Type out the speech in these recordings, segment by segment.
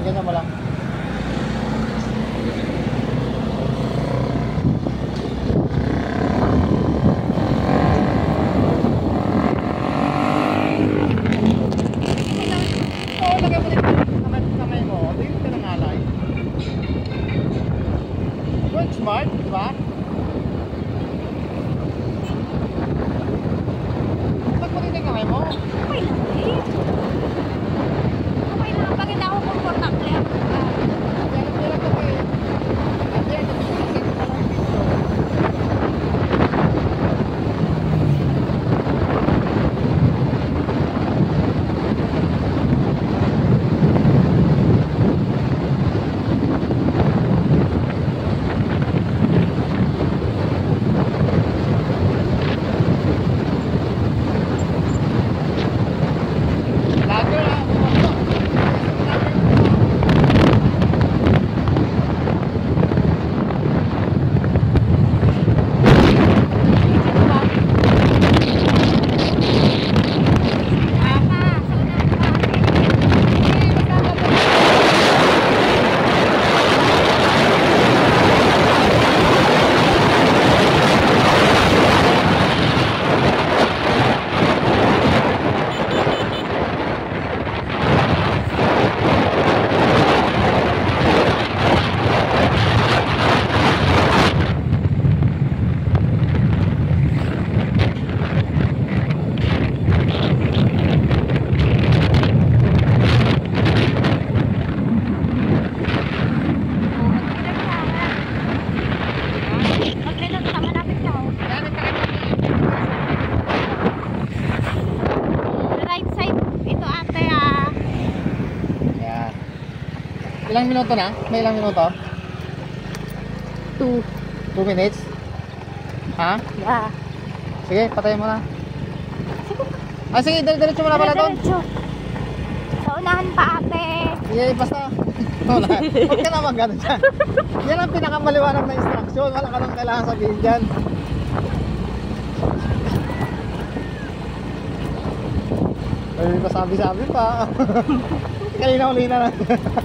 ganyan mo lang. Oo, lagay mo din kamay mo. Tingin ka ng alay. Good, smart, di ba? Ba't mo din yung kamay mo? Okay lang eh. Okay lang. Bakit ako komportable? Ilang minuto na? May ilang minuto? 2. 2 minutes? Ha? Yeah. Sige, patayin mo na. Ah, sige, diretso mo na pala doon. Diretso. Sa unahan pa ate. Sige, basta. Wala. Huwag ka na mag-ano dyan. Yan ang pinakamaliwanag na instruction. Wala ka nang kailangan sabihin dyan. Ay, pasabi-sabi pa. Kalina-ulina na.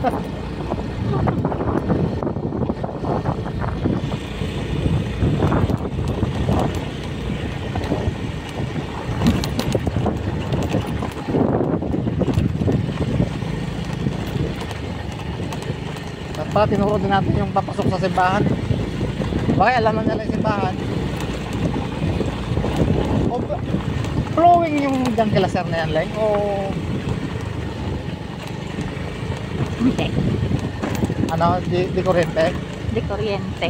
Pa, tinuro din natin yung papasok sa simbahan. Bakit alam na nila yung simbahan? O, flowing yung dyan kila sir na yan, Leng? O Hindi. ano, di kuryente? Di kuryente.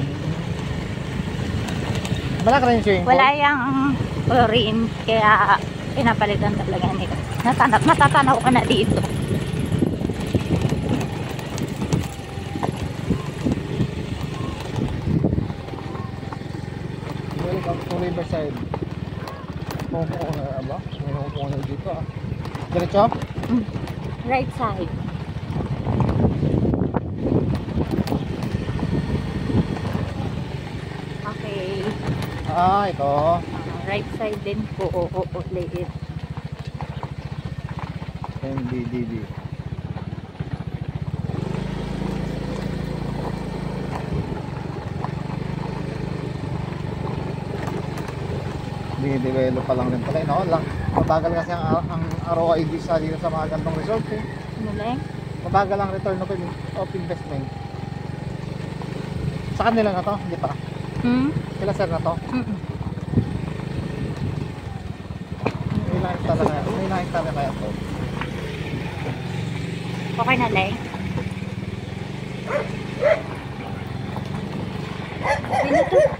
Malaki rin yung swimming pool? Wala yung chlorine. Kaya pinapalitan talaga nila. Matatanaw ka na dito. Welcome to Riverside. Pumunta ko na, aba? May nakupo na dito ah. Diretso? Right side. Okay. Ah, ito. Right side din po ulit. MBDB. Dinidevelop pa lang rin pala, no? Lang, mabagal kasi ang ROID sa dito sa mga gantong resort eh. Muling? Mabagal ang return of investment. Sa kanila na to, hindi pa. Sila sir na to. May na-install na kaya to. Okay na, Leng. Okay na to.